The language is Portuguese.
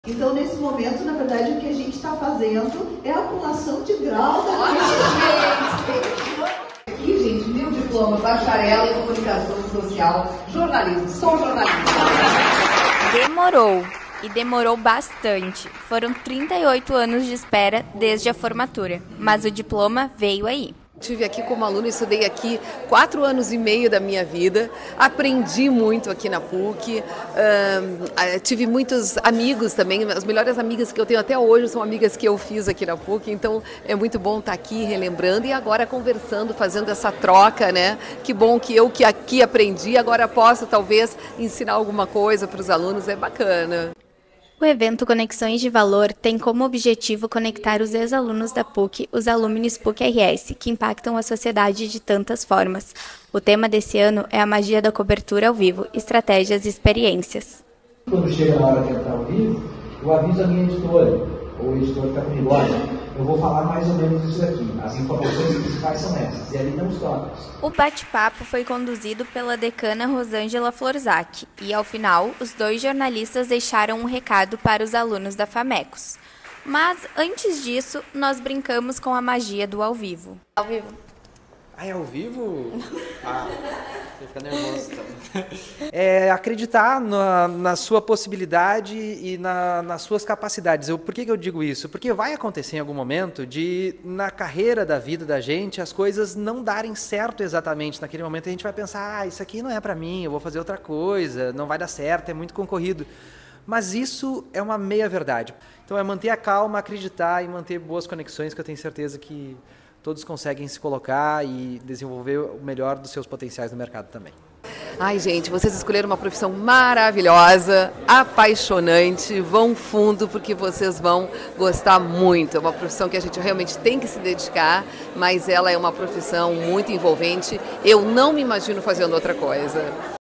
Então, nesse momento, na verdade, o que a gente está fazendo é a pulação de grau da Aqui, gente, meu diploma, bacharel em comunicação social, jornalismo, sou jornalista. Demorou, e demorou bastante. Foram 38 anos de espera desde a formatura, mas o diploma veio aí. Estive aqui como aluna, estudei aqui 4 anos e meio da minha vida, aprendi muito aqui na PUC, tive muitos amigos também, as melhores amigas que eu tenho até hoje são amigas que eu fiz aqui na PUC, então é muito bom estar aqui relembrando e agora conversando, fazendo essa troca, né? Que bom que eu que aqui aprendi, agora posso talvez ensinar alguma coisa para os alunos, é bacana. O evento Conexões de Valor tem como objetivo conectar os ex-alunos da PUC, os alumnos PUC-RS, que impactam a sociedade de tantas formas. O tema desse ano é a magia da cobertura ao vivo, estratégias e experiências. Quando chega na hora de entrar ao vivo, eu aviso a minha editora, ou o editor que está comigo, olha, eu vou falar mais ou menos isso aqui, as informações principais são essas, e ali tem os tópicos. O bate-papo foi conduzido pela decana Rosângela Florzac, e ao final, os 2 jornalistas deixaram um recado para os alunos da FAMECOS. Mas, antes disso, nós brincamos com a magia do ao vivo. Ao vivo. Ah, é ao vivo? Ah, você fica nervoso então. É acreditar na sua possibilidade e nas suas capacidades. Por que eu digo isso? Porque vai acontecer em algum momento de, na carreira da vida da gente, as coisas não darem certo exatamente. Naquele momento a gente vai pensar, isso aqui não é para mim, eu vou fazer outra coisa, não vai dar certo, é muito concorrido. Mas isso é uma meia-verdade. Então é manter a calma, acreditar e manter boas conexões, que eu tenho certeza que todos conseguem se colocar e desenvolver o melhor dos seus potenciais no mercado também. Ai, gente, vocês escolheram uma profissão maravilhosa, apaixonante, vão fundo porque vocês vão gostar muito. É uma profissão que a gente realmente tem que se dedicar, mas ela é uma profissão muito envolvente. Eu não me imagino fazendo outra coisa.